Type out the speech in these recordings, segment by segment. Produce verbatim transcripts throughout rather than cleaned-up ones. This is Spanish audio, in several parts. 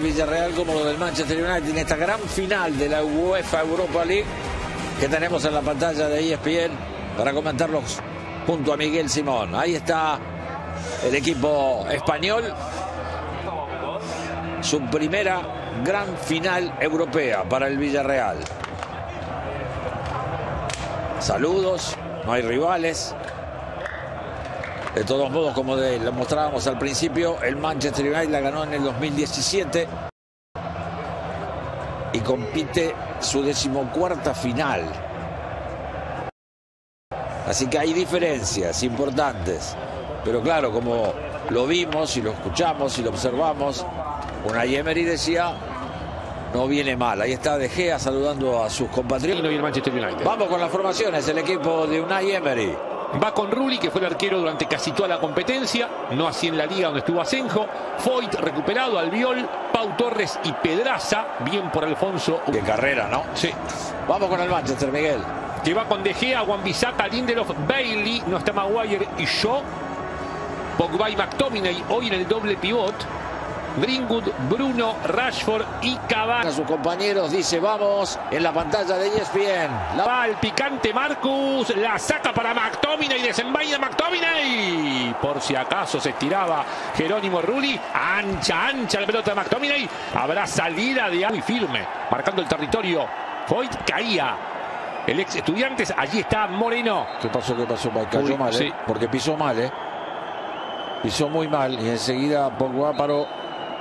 Villarreal como lo del Manchester United en esta gran final de la UEFA Europa League que tenemos en la pantalla de E S P N para comentarlos junto a Miguel Simón. Ahí está el equipo español, su primera gran final europea para el Villarreal. Saludos, no hay rivales. De todos modos, como de, lo mostrábamos al principio, el Manchester United la ganó en el dos mil diecisiete y compite su decimocuarta final. Así que hay diferencias importantes. Pero claro, como lo vimos y lo escuchamos y lo observamos, Unai Emery decía, no viene mal. Ahí está De Gea saludando a sus compatriotas. Y no viene el Manchester United. Vamos con las formaciones, el equipo de Unai Emery. Va con Rulli, que fue el arquero durante casi toda la competencia, no así en la liga donde estuvo Asenjo. Foyt recuperado, Albiol, Pau Torres y Pedraza, bien por Alfonso. Qué carrera, ¿no? Sí. Vamos con el Manchester, Miguel. Que va con De Gea, Wan-Bissaka, Lindelof, Bailey, no está Maguire y Shaw. Pogba y McTominay hoy en el doble pivot. Greenwood, Bruno, Rashford y Cavani. A sus compañeros dice vamos en la pantalla de E S P N. La va el picante Marcus, la saca para McTominay, desenvaina McTominay. Por si acaso se estiraba Jerónimo Rulli. Ancha, ancha la pelota de McTominay. Habrá salida de muy firme, marcando el territorio. Foyt caía. El ex Estudiantes, allí está Moreno. ¿Qué pasó? ¿Qué pasó? Cayó Uy, mal, sí. ¿eh? Porque pisó mal, ¿eh? Pisó muy mal y enseguida Pogba paró.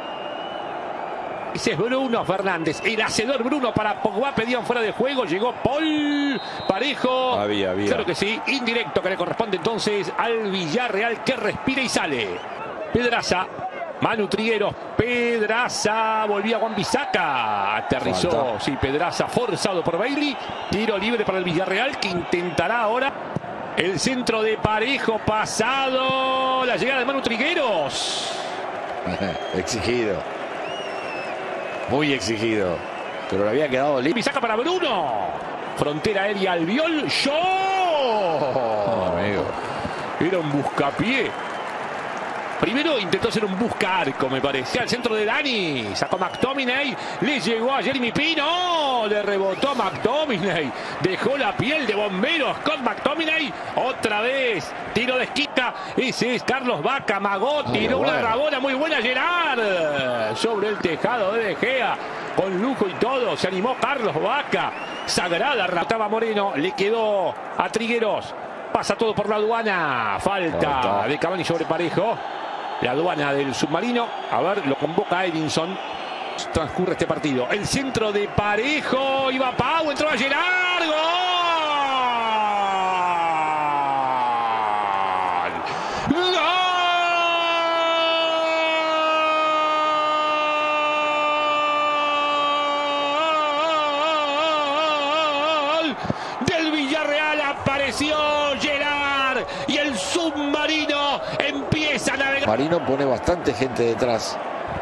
Ese es Bruno Fernández, el hacedor Bruno para Pogba, pedían fuera de juego, llegó Paul Parejo. Había, había. Claro que sí, indirecto que le corresponde entonces al Villarreal, que respira y sale. Pedraza, Manu Trigueros, Pedraza, volvía Wan-Bissaka, aterrizó, Falta. sí, Pedraza forzado por Bailey, tiro libre para el Villarreal que intentará ahora el centro de Parejo, pasado, la llegada de Manu Trigueros. Exigido. Muy exigido. Pero le había quedado limpio. Saca para Bruno. Frontera aérea Albiol. ¡Yo! Oh, amigo. Era un buscapié. Primero intentó ser un busca-arco, me parece. Al centro de Dani. Sacó McTominay. Le llegó a Jeremy Pino. Le rebotó a McTominay. Dejó la piel de bombero. Scott McTominay. Otra vez. Tiro de esquina. Ese es Carlos Vaca. Magó. Tiró bueno. una rabona muy buena. Gerard. Sobre el tejado de De Gea. Con lujo y todo. Se animó Carlos Vaca. Sagrada. Rataba Moreno. Le quedó a Trigueros. Pasa todo por la aduana. Falta, Falta. de Cavani sobre Parejo. La aduana del submarino. A ver, lo convoca a Edinson. Transcurre este partido. El centro de Parejo. Iba Pau. Entró a Gerard. ¡Gol! ¡Gol! Del Villarreal apareció Gerard. Y el submarino empieza a navegar. Marino pone bastante gente detrás.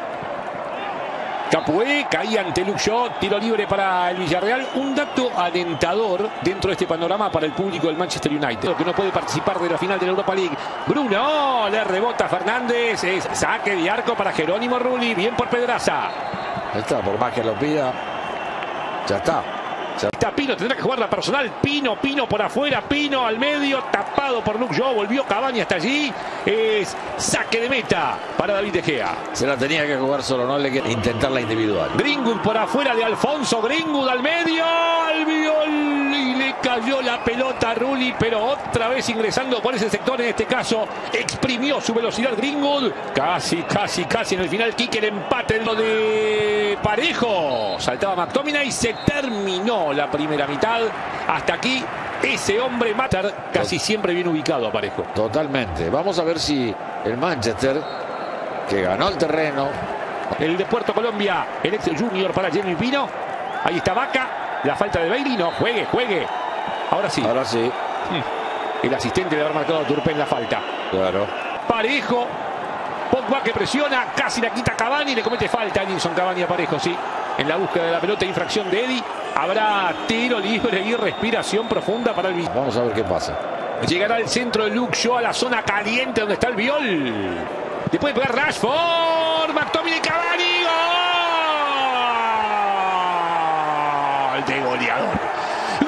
Capué caía ante Luke Shaw, tiro libre para el Villarreal. Un dato alentador dentro de este panorama para el público del Manchester United, que no puede participar de la final de la Europa League. Bruno, le rebota Fernández, es saque de arco para Jerónimo Rulli, bien por Pedraza. Ahí está, por más que lo pida, ya está. Está Pino, tendrá que jugar la personal. Pino, Pino por afuera, Pino al medio, tapado por Luke Shaw, volvió Cavani hasta allí. Es saque de meta para David De Gea. Se la tenía que jugar solo, no le quiere intentar la individual. Greenwood por afuera de Alfonso, Greenwood al medio, Albiol, y le cayó la pelota a Rulli, pero otra vez ingresando por ese sector, en este caso exprimió su velocidad Greenwood. Casi, casi, casi en el final, Quique, el empate de Parejo. Saltaba McTominay y se terminó la primera mitad. Hasta aquí ese hombre Matter casi siempre bien ubicado a Parejo. Totalmente. Vamos a ver si el Manchester, que ganó el terreno. El de Puerto Colombia, el ex junior para Jeremy Pino. Ahí está Vaca. La falta de Bailey. No, juegue, juegue. Ahora sí. Ahora sí. El asistente de haber marcado a Turpin la falta. Claro. Parejo. Pogba que presiona. Casi la quita Cavani. Le comete falta a Edinson Cavani a Parejo, sí. En la búsqueda de la pelota, infracción de Eddie. Habrá tiro libre y respiración profunda para el Villarreal. Vamos a ver qué pasa. Llegará el centro de Luke Shaw a la zona caliente donde está el Viol. Le puede pegar Rashford. McTominay, Cavani. ¡Gol!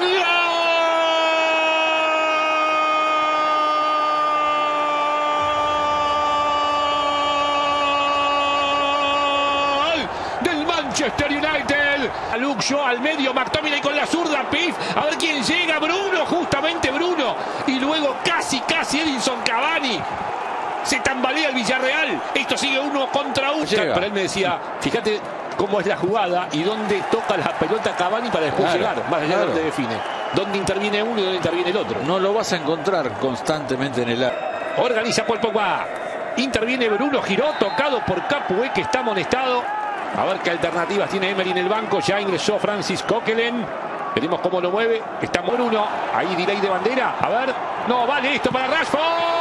Del Manchester United. A Luke Shaw al medio, McTominay con la zurda, Pif, a ver quién llega, Bruno, justamente Bruno, y luego casi, casi Edinson Cavani. Se tambalea el Villarreal, esto sigue uno contra uno. Llega. Pero él me decía, fíjate cómo es la jugada y dónde toca la pelota Cavani para después claro, llegar, más allá claro. de donde define. Dónde interviene uno y dónde interviene el otro. No lo vas a encontrar constantemente en el área. Organiza Paul Pogba. Interviene Bruno, giró, tocado por Capué, que está amonestado. A ver qué alternativas tiene Emery en el banco. Ya ingresó Francis Coquelin. Veremos cómo lo mueve. Está Bruno. Ahí delay de bandera. A ver. No, vale esto para Rashford.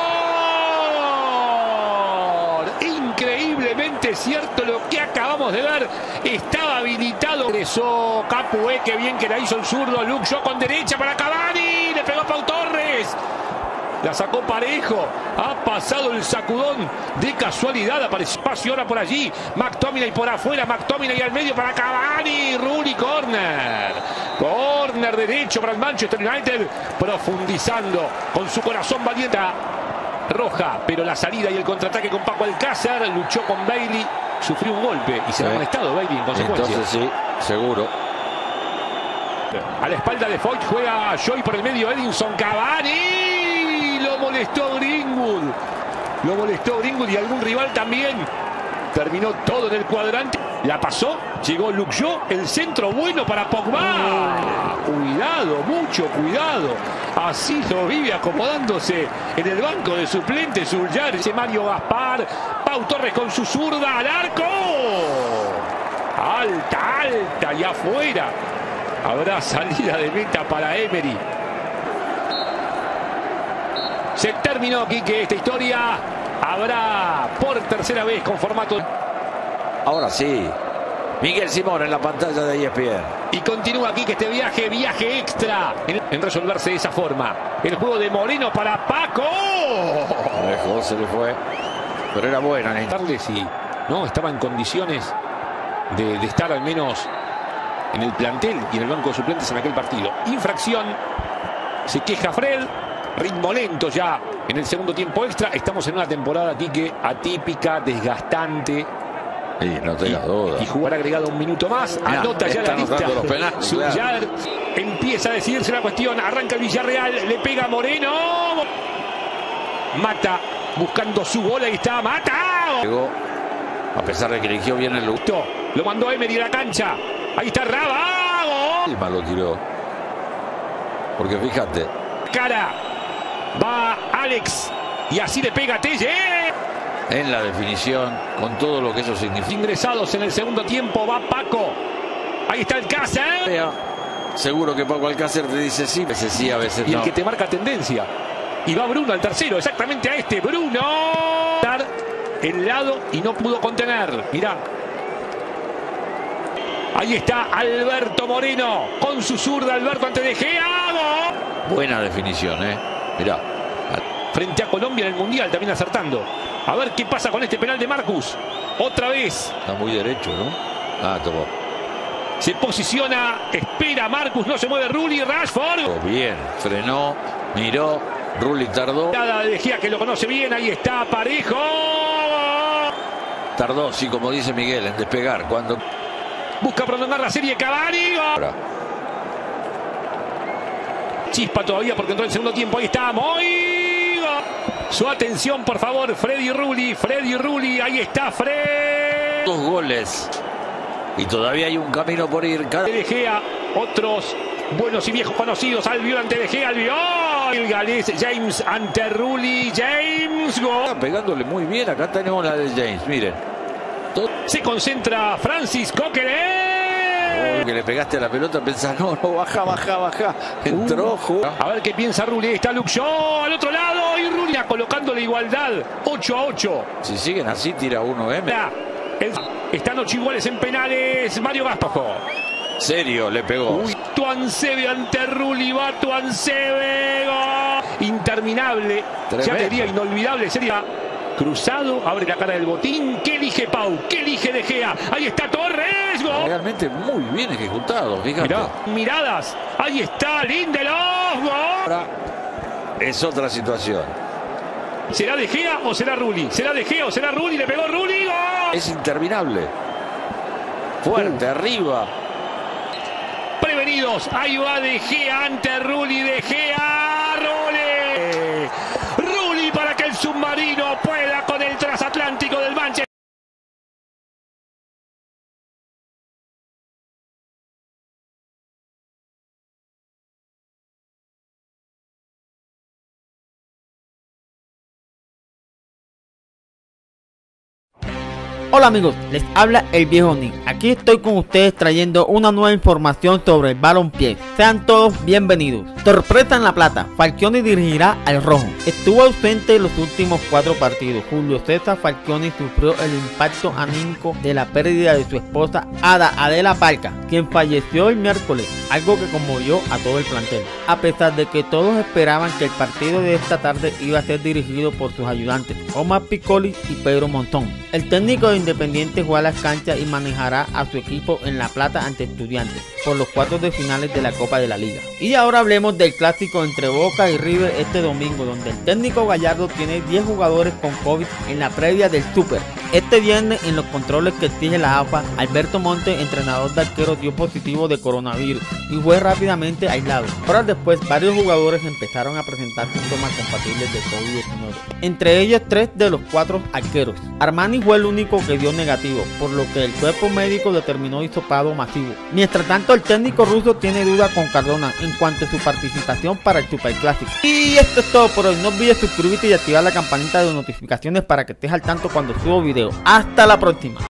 Increíblemente cierto lo que acabamos de ver. Estaba habilitado. Ingresó Capué. Qué bien que la hizo el zurdo. Luke Shaw con derecha para Cavani. Le pegó Pau Torres. La sacó parejo. Ha pasado el sacudón de casualidad. Apareció espacio ahora por allí. McTominay por afuera. McTominay al medio para Cavani. Rooney, corner. Corner derecho para el Manchester United. Profundizando con su corazón valiente. Roja, pero la salida y el contraataque con Paco Alcácer. Luchó con Bailey. Sufrió un golpe y se sí. ha amonestado Bailey en consecuencia. Entonces sí, seguro. A la espalda de Foyt juega Joy por el medio. Edinson Cavani. Lo molestó Greenwood. Lo molestó Greenwood y algún rival también. Terminó todo en el cuadrante. La pasó. Llegó Luke Shaw. El centro bueno para Pogba. Cuidado, mucho cuidado. Así lo vive acomodándose en el banco de suplentes. Zullar. Ese Mario Gaspar. Pau Torres con su zurda al arco. Alta, alta y afuera. Habrá salida de meta para Emery. Se terminó, Quique, esta historia. Habrá por tercera vez con formato. Ahora sí. Miguel Simón en la pantalla de E S P N. Y continúa aquí que este viaje, viaje extra en, en resolverse de esa forma. El juego de Moreno para Paco. Lejos se le fue. Pero era buena. ¿eh? Si no estaba en condiciones de, de estar al menos en el plantel y en el banco de suplentes en aquel partido. Infracción. Se queja Fred. Ritmo lento ya en el segundo tiempo extra. Estamos en una temporada, Quique, atípica, desgastante. Sí, no tengas duda. Y jugar agregado un minuto más. Mirá, anota ya la lista. Zullar claro. Empieza a decidirse la cuestión. Arranca el Villarreal. Le pega Moreno. Mata. Buscando su bola. Ahí está. Mata. Llegó. A pesar de que eligió bien el luto. Lo mandó Emery a la cancha. Ahí está Raba. El malo tiró. Porque fíjate. Cara. Va Alex. Y así le pega a Telle. En la definición, con todo lo que eso significa. Ingresados en el segundo tiempo, va Paco. Ahí está Alcácer. Seguro que Paco Alcácer te dice sí, a veces sí, a veces y no. el que te marca tendencia. Y va Bruno al tercero, exactamente a este. Bruno. El lado y no pudo contener. Mirá. Ahí está Alberto Moreno. Con su zurda, Alberto ante De Gea. Buena definición, eh. Mirá. Frente a Colombia en el Mundial, también acertando. A ver qué pasa con este penal de Marcus. Otra vez. Está muy derecho, ¿no? Ah, tomó. Se posiciona, espera Marcus, no se mueve Rulli, Rashford. Oh, bien, frenó, miró, Rulli tardó. Nada de Gea que lo conoce bien, ahí está Parejo. Tardó, sí, como dice Miguel, en despegar. Cuando busca prolongar la serie Cavani. Ahora. Chispa todavía porque entró en el segundo tiempo, ahí está Moy. Su atención, por favor, Freddy Rulli, Freddy Rulli, ahí está Fred. Dos goles. Y todavía hay un camino por ir. Cada... De Gea, otros buenos y viejos conocidos. Albiol ante De Gea, Albiol. El galés James ante Rulli, James. Gol. Está pegándole muy bien. Acá tenemos la de James, miren. Todo... Se concentra Francis Coquelin. Oh, que le pegaste a la pelota, pensás, no, no, baja, baja, baja. Entró, uh, a ver qué piensa Rulli. Ahí está Luke Shaw al otro lado. Y Rulli colocando la igualdad. ocho a ocho. Si siguen así, tira uno, ¿eh? El... Están ocho iguales en penales. Mario Gaspar. Serio, le pegó. Uy, Tuansebe ante Rulli. Va Tuansebe. Interminable. Tremendo. Ya te diría inolvidable. Sería Cruzado, abre la cara del botín. ¿Qué elige Pau? ¿Qué elige De Gea? Ahí está Torres. ¡Gol! Realmente muy bien ejecutado, fíjate. Mirá, miradas. Ahí está Lindelof. ¡Gol! Ahora es otra situación. ¿Será De Gea o será Rulli? ¿Será De Gea o será Rulli? Le pegó Rulli. ¡Gol! Es interminable. Fuerte, uh. arriba. Prevenidos. Ahí va De Gea ante Rulli. De Gea. Rulli. Rulli para que el submarino pueda con el transatlántico del Manchester. Hola amigos, les habla el viejo Nick. Aquí estoy con ustedes trayendo una nueva información sobre el balompié. Sean todos bienvenidos. Sorpresa en La Plata, Falcioni dirigirá al rojo. Estuvo ausente en los últimos cuatro partidos. Julio César Falcioni sufrió el impacto anímico de la pérdida de su esposa Ada Adela Parca, quien falleció el miércoles, algo que conmovió a todo el plantel. A pesar de que todos esperaban que el partido de esta tarde iba a ser dirigido por sus ayudantes Omar Piccoli y Pedro Monzón, el técnico de Independiente juega las canchas y manejará a su equipo en La Plata ante Estudiantes por los cuartos de finales de la Copa de la Liga. Y ahora hablemos del clásico entre Boca y River este domingo, donde el técnico Gallardo tiene diez jugadores con COVID en la previa del Super. Este viernes, en los controles que exige la A F A, Alberto Monte, entrenador de arqueros, dio positivo de coronavirus y fue rápidamente aislado. Horas después, varios jugadores empezaron a presentar síntomas compatibles de COVID diecinueve, entre ellos tres de los cuatro arqueros. Armani fue el único que dio negativo, por lo que el cuerpo médico determinó hisopado masivo. Mientras tanto, el técnico ruso tiene duda con Cardona en cuanto a su participación para el Superclásico. Y esto es todo por hoy. No olvides suscribirte y activar la campanita de notificaciones para que estés al tanto cuando subo video. Hasta la próxima.